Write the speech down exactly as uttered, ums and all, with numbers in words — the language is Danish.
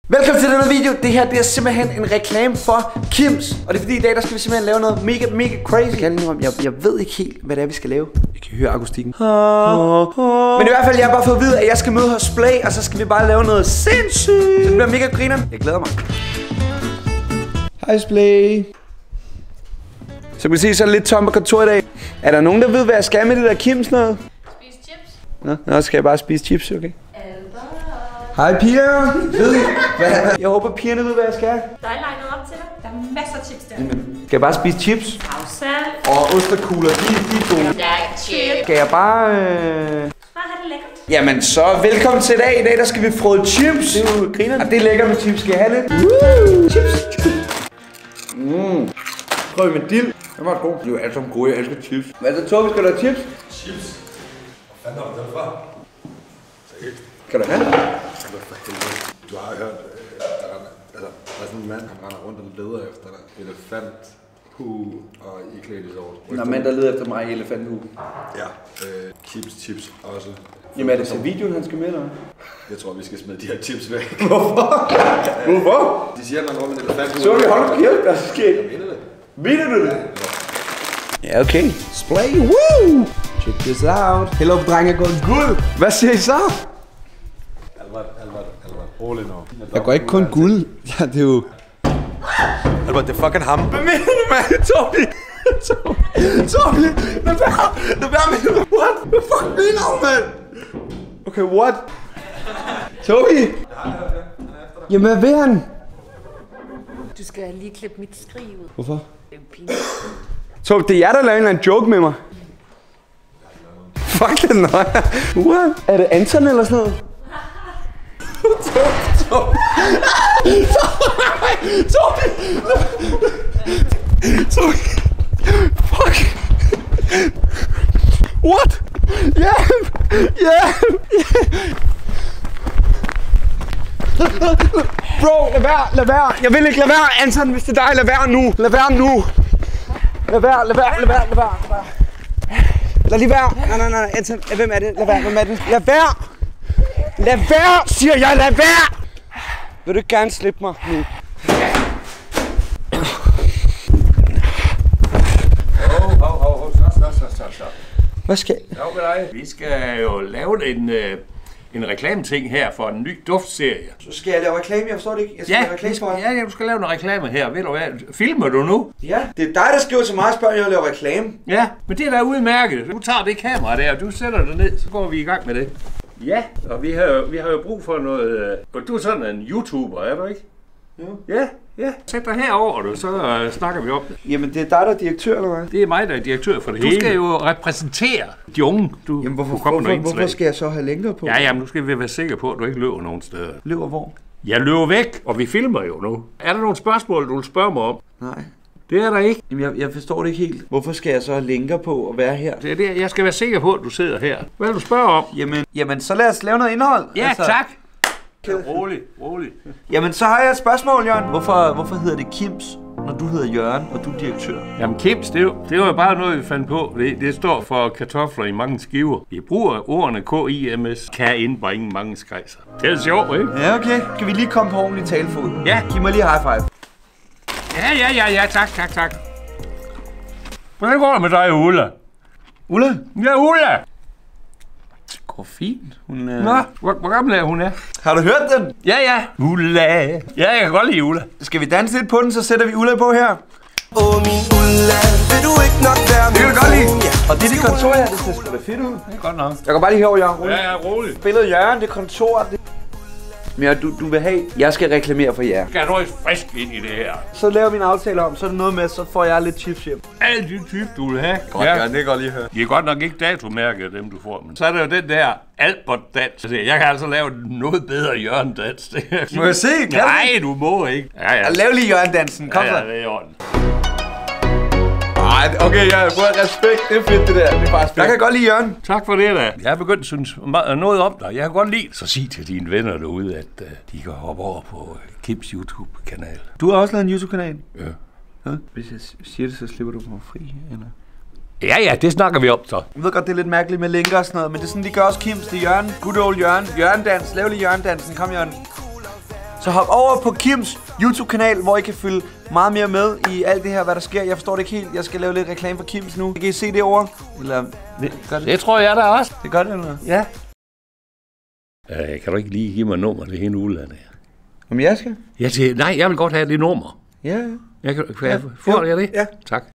Velkommen til denne video. Det her det er simpelthen en reklame for Kims. Og det er fordi i dag der skal vi simpelthen lave noget mega mega crazy. Jeg, jeg, jeg ved ikke helt hvad det er vi skal lave. Jeg kan høre akustikken. Men i hvert fald jeg har bare fået at vide at jeg skal møde hos Splay. Og så skal vi bare lave noget sindssygt. Det bliver mega grineren. Jeg glæder mig. Hej Splay. Så kan vi se så er lidt tom på kontor i dag. Er der nogen der ved hvad jeg skal med det der Kims noget? Spise chips. Nå, nå skal jeg bare spise chips, okay? Hej piger! Ved I, hvad, jeg håber pigerne ved hvad jeg skal. Der er legnet op til dig. Der er masser af chips der. Skal jeg bare spise chips? Pausa. Og osterkugler, de, de er gode. Ja, chips. Skal jeg bare... Øh... Bare have det lækkert. Jamen så velkommen til i dag. I dag der skal vi frode chips. Det er jo griner. Og det er lækkert med chips. Skal jeg have lidt? Woo! Chips, chips. Mm. Prøv med dild. Det var god. De er jo alle sammen gode. Jeg elsker chips. Hvad så Tobi, skal du have chips? Chips? Hvor fanden har du den fra? Seriøst? Kan du have det? Du har hørt, øh, der, er, altså, der er sådan en mand, han render rundt og leder efter dig. Elefant, hu og iklædt i sort. Der er en mand, der leder efter mig i elefanthu. Ja, øh, chips, chips også. Jamen er det til videoen, han skal med, eller? Jeg tror, vi skal smide de her chips væk. Hvorfor? Hvorfor? De siger, at man rundt med en elefant. Så vi holder på kæft, der er sket. Jeg mener det. Mener du det? Ja, okay. Splay, woo! Check this out. Hello, drenge, er gået guld. Hvad siger I så? Albert, Albert, Albert, rolig nu. Jeg går ikke kun guld. Ja, det er jo... Albert, det er fucking ham. Hvad mener du, mand? Tobi! Tobi! Tobi! Lad være! Lad være med det! What? Hvad fuck mener du, mand? Okay, what? Tobi! Jamen, hvad vil han? Du skal lige klippe mit skrig ud. Hvorfor? Det er jo pinligt. Tobi, det er jer, der laver en eller anden joke med mig. Fuck det nøje. What? Er det Anton eller sådan noget? Tobi! Tobi! Tobi! Fuck! What? Hjælp! Hjælp! Bro, lad være, lad være. Jeg vil ikke lade være, Anton, hvis det er dig. Lad være nu. Lad være nu. Lad være, lad være, lad være, lad være. Lad, være. lad lige være. Nej, nej, nej, Anton. Hvem er det? Lad være, hvem er det? Lad være. Lad være, siger jeg. Lad være. Vil du ikke gerne slippe mig nu? Hov, hov, hov, så, så, så, så, så. Hvad skal Jo, med dig. Vi skal jo lave en, øh, en reklameting her for en ny duftserie. Så skal jeg lave reklame? Jeg forstår det ikke. Jeg skal Ja, lave reklame for ja, ja, du skal lave en reklame her. Ved du hvad? Filmer du nu? Ja, det er dig, der skriver til mig og spørger, om jeg laver reklame. Ja, men det er da udmærket. Du tager det kamera der, og du sætter det ned, så går vi i gang med det. Ja, og vi har, vi har jo brug for noget... Øh, du er sådan en YouTuber, er du ikke? Ja. Ja, ja. Sæt dig herover, du, så øh, snakker vi om det. Jamen, det er dig, der er direktør, eller hvad? Det er mig, der er direktør for det hele. Du skal jo repræsentere de unge. Du, Jamen, hvorfor, du kommer hvorfor, med hvorfor skal jeg så have længere på? Ja, jamen, nu skal vi være sikre på, at du ikke løber nogen steder. Løber hvor? Jeg løber væk, og vi filmer jo nu. Er der nogle spørgsmål, du vil spørge mig om? Nej. Det er der ikke. Jamen, jeg, jeg forstår det ikke helt. Hvorfor skal jeg så have linker på og være her? Det er det, jeg skal være sikker på, at du sidder her. Hvad vil du spørge om? Jamen, jamen så lad os lave noget indhold. Ja, altså. Tak. Ja, rolig, rolig. Jamen, så har jeg et spørgsmål, Jørgen. Hvorfor, hvorfor hedder det Kims, når du hedder Jørgen, og du er direktør? Jamen, Kims, det er jo, det er jo bare noget, vi fandt på. Det, det står for kartofler i mange skiver. Vi bruger ordene K I M S, kan indbringe mange skræser. Det er sjovt, ikke? Ja, okay. Skal vi lige komme på ordentlig talefod? Ja. Giv mig lige high five. Ja, ja, ja, ja, tak, tak, tak. Hvordan går det med dig, Ulla? Ulla? Ja, Ulla! Det går fint. Hun, øh... Nå, hvor, hvor gammel er hun er? Har du hørt den? Ja, ja. Ulla. Ja, jeg kan godt lide Ulla. Skal vi danse lidt på den, så sætter vi Ulla på her. Åh, min Ulla, vil du ikke nok være Det kan min du godt lide. kone? Og det er det kontor her, det ser sgu da fedt ud. Det er godt nok. Jeg går bare lige herover, Jørgen. Ja, ja, roligt. Billedet Jørgen, det er kontor. Det... Men ja, du, du vil have, jeg skal reklamere for jer. Skal noget frisk ind i det her. Så laver vi en aftale om, så er det noget med, så får jeg lidt chips hjem. Alt de type, du vil have. Godt, Jørgen, det kan godt lige høre. De er godt nok ikke datomærket, dem du får. Men så er der jo den der Albert-dans. Jeg kan altså lave noget bedre Jørgen-dans. Må jeg se? Kan Nej, du må ikke. Ja, ja. Lav lige Jørgen-dansen, kom Ja, så. ja, det er i orden. Ej, okay, jeg får respekt, det er fedt det der. Det er bare fedt. Jeg kan godt lide Jørgen. Tak for det da. Jeg har begyndt at synes noget om dig. Jeg kan godt lide. Så sig til dine venner derude, at uh, de kan hoppe over på Kims YouTube-kanal. Du har også lavet en YouTube-kanal? Ja. Ja. Hvis jeg siger det, så slipper du mig fri, eller? Ja, ja, det snakker vi om så. Jeg ved godt, det er lidt mærkeligt med linker og sådan noget, men det er sådan, de gør også Kims. Det er Jørgen. Good old Jørgen. Jørgen-dans. Lav lige Jørgen-dansen. Kom, Jørgen. Så hop over på Kims YouTube-kanal, hvor I kan følge meget mere med i alt det her, hvad der sker. Jeg forstår det ikke helt. Jeg skal lave lidt reklame for Kims nu. Kan I se det over? Eller Det, gør det? det tror jeg da også. Det gør det, eller? Ja. Øh, kan du ikke lige give mig nummer til hende Ulla der? Om jeg skal? Jeg siger, nej, jeg vil godt have det nummer. Ja, ja. Jeg kan, kan Ja. jeg, får Jo. jeg det? Ja. Tak.